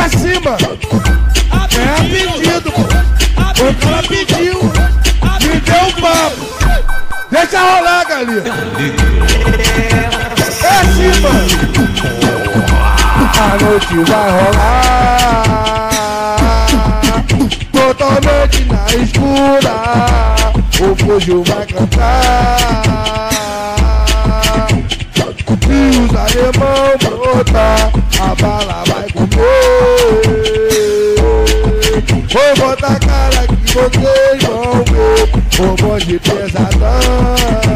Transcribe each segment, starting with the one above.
assim, mano. É pedido, pô. O cara pediu. Me deu um papo. Deixa rolar, galinha. É assim, mano. A noite vai rolar. Totalmente na escura. O Fujo vai cantar. E os alemão brotar. A bala vai comer. Vou botar a cara que vocês vão ver. O bonde pesadão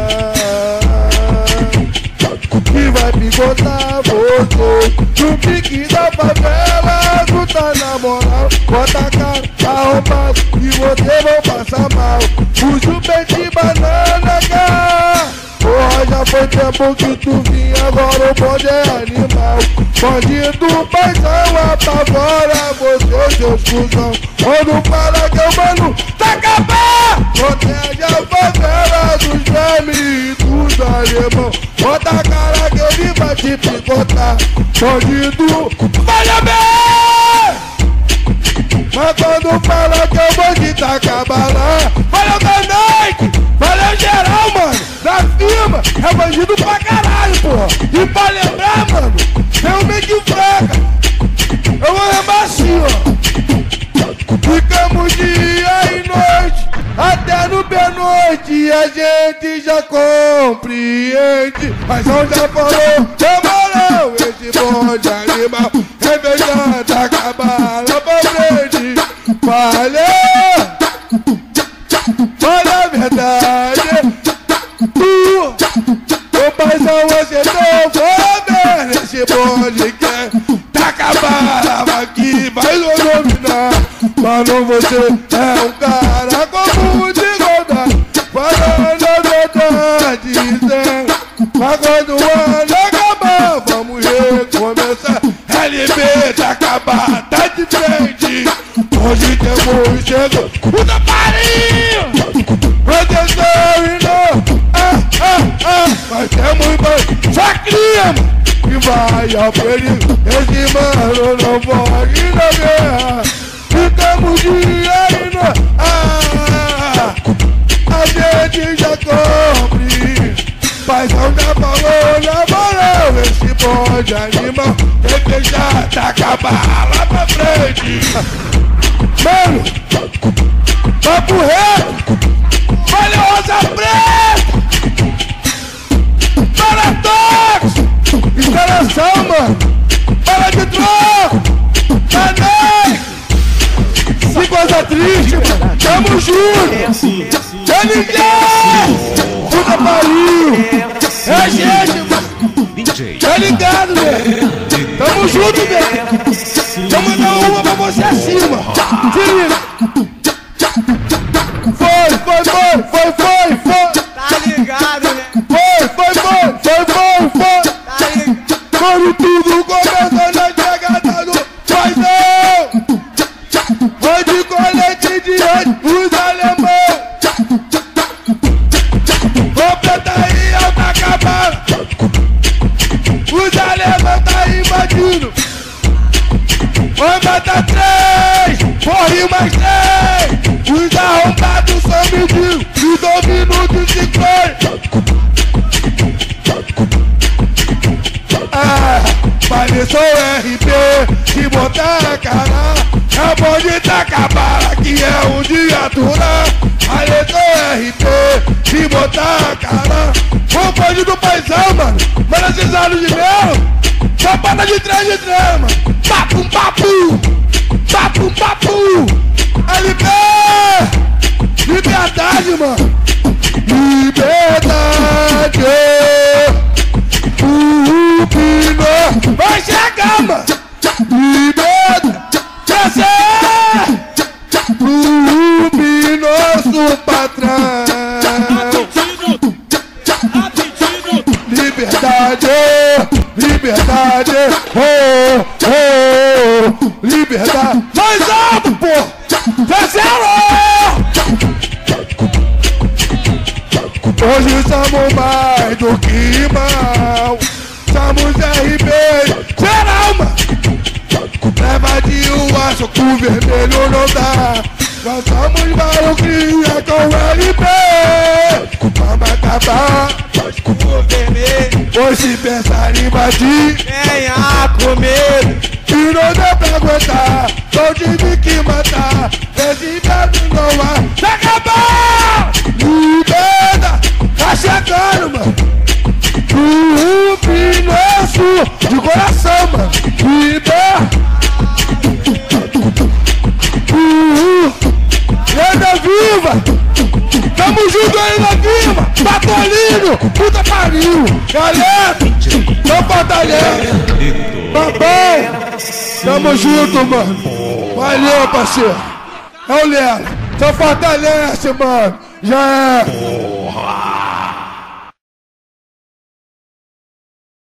que vai picotar você. No pique da favela, tu tá na moral. Bota a cara arrombada e vocês vão passar mal. O chupete de banana, cara. Porra, já foi tempo que tu vinha, agora o bonde é animal. Bandido paizão, apavora você, seus cuzão. Quando fala que eu mano, tá acabando. Protege a favela dos vermes e dos alemão. Bota a cara que ele vai te picotar. Bandido, vai bem. Mas quando fala que eu vou te tacar bala. Valeu da noite, valeu geral, mano. Da firma, é bandido pra caralho, porra. E pra lembrar, mano, realmente fraca. Eu vou lembrar assim, ó. Ficamos dia e noite, até no pernoite, e a gente já compreende. Mas onde já falou, demorou esse bonde animal. Revejando, taca a bala pra frente. Valeu, fala a verdade. Ô paizão, você não vou ver esse bonde que taca a bala aqui, vai dominar. Mano, você é um cara comum de igualdade, falando a verdade, dizendo. Mas quando o ano acabar, vamos recomeçar. LB tá acabado, tá de frente. Hoje temos chego o taparinho. Proteção e não, mas temos mais sacrinha, que vai ao perigo. Esse mano não pode na guerra. Ficamos dia e não, a gente já compre. Paizão já falou na moral, esse bonde animal tem que já taca a bala pra frente. Mano, papo reto, valeu Rosa Preta, para todos, instalação, mano, para de troco, canei, se coisa triste, mano, tamo junto, tá ligado, puta pariu, é gente, mano, tá ligado, velho, tamo junto, velho. Vou mandar uma pra você acima. Foi. Tá ligado, né? Foi. Tá ligado. Quando tudo começou na chegada do paizão. Foi de colete diante os alemão. Vou preta aí, alta acabada. Os alemão tá invadindo. Anda tá 3, corre mais 3. Os arrombados são medidos, e 2 minutos e 50. Pareçou RP, se botar a cara, é bom de tacar bala, que é um dia aturar. Pareçou RP, se botar a cara, o bonde do paizão, mano, mano, esses anos de mel, só pata de trás, mano. Papo, LB, liberdade, mano, liberdade, o Pino vai chegar, mano, liberdade, o Pino, nosso patrão, liberdade, liberdade, mais alto, pô, terceiro! Hoje somos mais do que mal, somos RP, geral, mano, leva de Acho que o vermelho não dá. Nós somos maluquinha com LP. Vamos acabar com o vermelho. Pois se pensar em invadir, Venha comigo. e não dá pra aguentar. Só tive que matar. Esse gato não há. Se acabar! Libera! Tá chegando, mano. O Pinoço de coração, mano. Libera! Lenda viva! Tamo junto aí na viva! Patolino! Puta pariu! Galera! Não batalhando! Papai! Tamo junto, mano! Valeu, parceiro! É o Léo! Só fortalece, mano! Já é!